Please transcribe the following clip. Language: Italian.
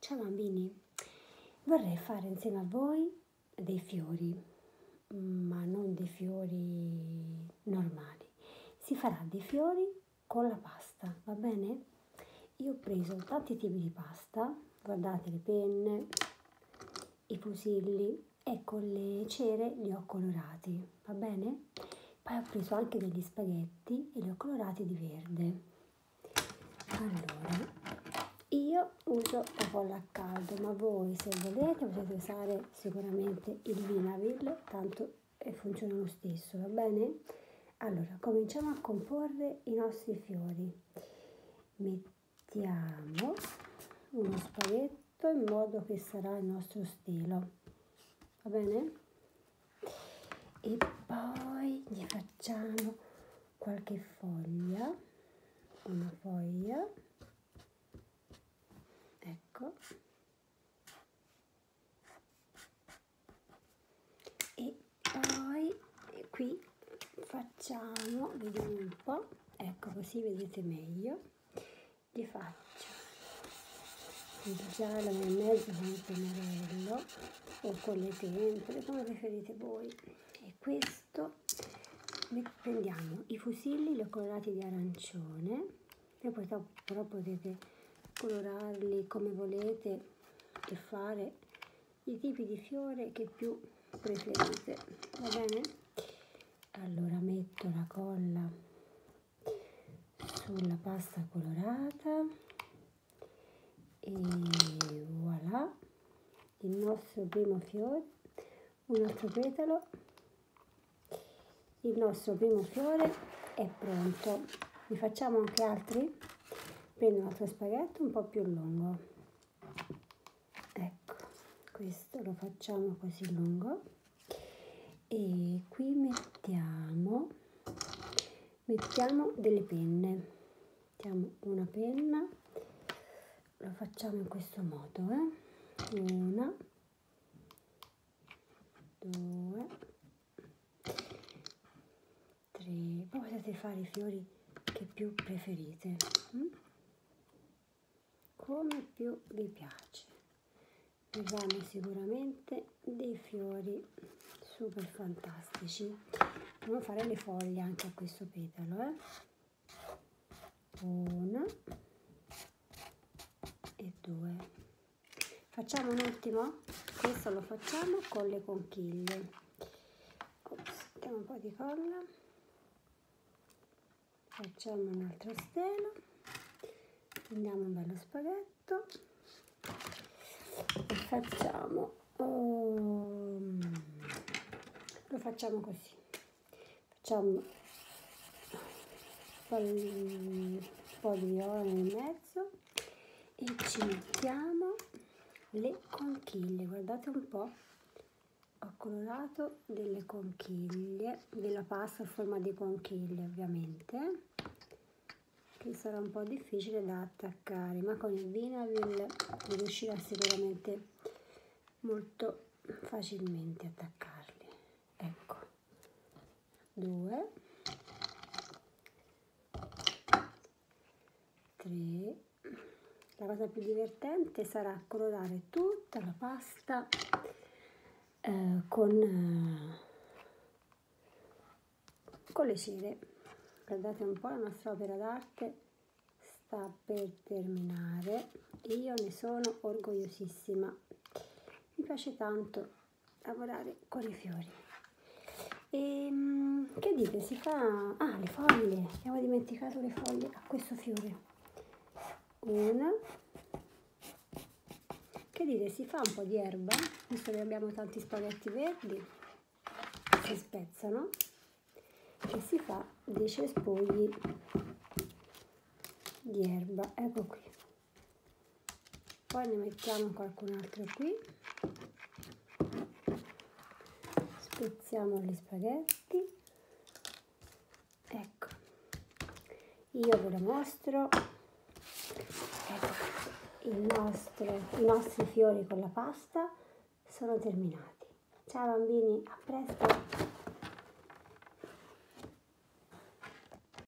Ciao bambini, vorrei fare insieme a voi dei fiori, ma non dei fiori normali. Si farà dei fiori con la pasta, va bene? Io ho preso tanti tipi di pasta, guardate le penne, i fusilli e con le cere li ho colorati, va bene? Poi ho preso anche degli spaghetti e li ho colorati di verde. Allora, io uso la colla a caldo, ma voi se volete potete usare sicuramente il Vinavil, tanto funziona lo stesso, va bene? Allora, cominciamo a comporre i nostri fiori. Mettiamo uno spaghetto in modo che sarà il nostro stelo, va bene? E poi gli facciamo qualche foglia, una foglia, ecco, e poi qui facciamo, vediamo un po', ecco così vedete meglio, gli faccio il giallo nel mezzo con il pennarello o con le tempere, come preferite voi. E questo prendiamo i fusilli, li ho colorati di arancione, e poi però potete colorarli come volete e fare i tipi di fiore che più preferite, va bene? Allora metto la colla sulla pasta colorata e voilà, il nostro primo fiore, un altro petalo, il nostro primo fiore è pronto. Ne facciamo anche altri? Prendo un altro spaghetto un po' più lungo, ecco, questo lo facciamo così lungo e qui mettiamo delle penne, mettiamo una penna, lo facciamo in questo modo, una, due, tre, poi potete fare i fiori che più preferite, come più vi piace. Verranno sicuramente dei fiori super fantastici. Andiamo a fare le foglie anche a questo petalo, una e due. Facciamo un ultimo? Questo lo facciamo con le conchiglie. Ops, mettiamo un po' di colla, facciamo un altro stelo, prendiamo un bello spaghetto e facciamo lo facciamo così, facciamo un po' di viola nel mezzo e ci mettiamo le conchiglie, guardate un po', ho colorato delle conchiglie, della pasta a forma di conchiglie ovviamente, che sarà un po' difficile da attaccare, ma con il Vinavil riuscirà sicuramente molto facilmente a attaccarli. Ecco, 2, 3. La cosa più divertente sarà colorare tutta la pasta con le cere. Guardate un po', la nostra opera d'arte sta per terminare e io ne sono orgogliosissima. Mi piace tanto lavorare con i fiori. E che dite, si fa... Ah, le foglie! Abbiamo dimenticato le foglie a questo fiore. Una. Che dite, si fa un po' di erba, visto che abbiamo tanti spaghetti verdi, si spezzano, e si fa dei cespugli di erba, ecco qui. Poi ne mettiamo qualcun altro qui, spezziamo gli spaghetti, ecco, io ve lo mostro, ecco, i nostri fiori con la pasta sono terminati. Ciao bambini, a presto!